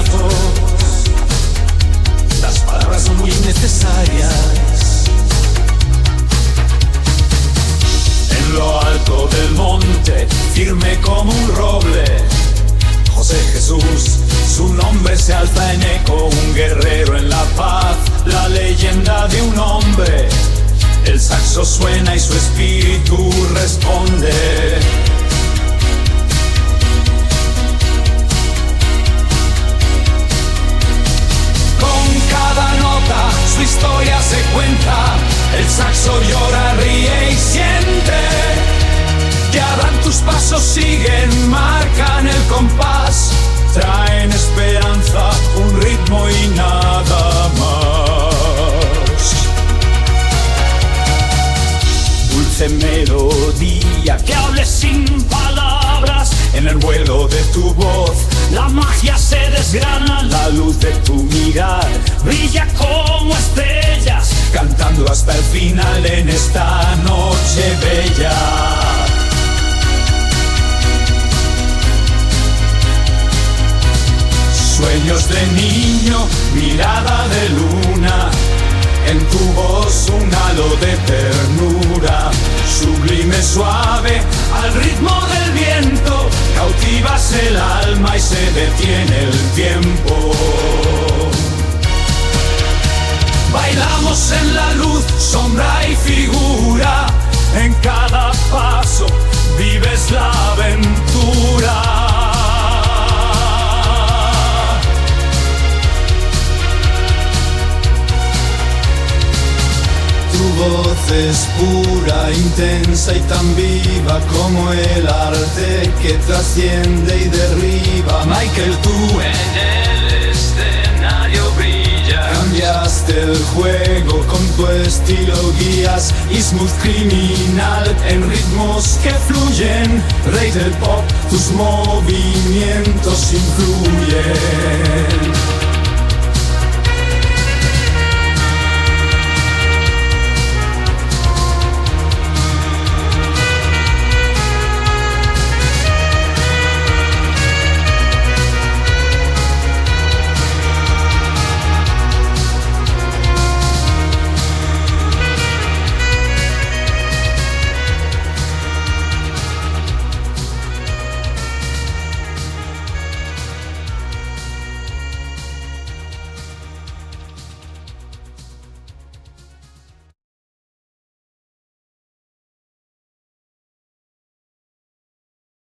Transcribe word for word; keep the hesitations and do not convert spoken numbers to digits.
bolígrafos. Las palabras son muy innecesarias. En lo alto del monte, firme como un roble, José Jesús, su nombre se alza en eco. Un guerrero en la paz, la leyenda de un hombre. El saxo suena y su espíritu responde. Con cada nota su historia se cuenta. El saxo llora, ríe y siente. Que harán tus pasos, siguen, marcan el compás. Traen esperanza, un ritmo y nada más. Dulce melodía que hables sin palabras. En el vuelo de tu voz la magia se desgrana. La luz de tu mirar brilla como estrellas, cantando hasta el final en esta noche bella. Sueños de niño, mirada de luna, en tu voz un halo de ternura. Sublime, suave, al ritmo del viento, cautivas el alma y se detiene el tiempo. Bailamos en la luz, sombra y figura, en cada paso vives la aventura. Tu voz es pura, intensa y tan viva como el arte que trasciende y derriba. Michael, tú en el escenario brillas. Cambiaste el juego con tu estilo, guías y smooth criminal en ritmos que fluyen. Rey del pop, tus movimientos influyen.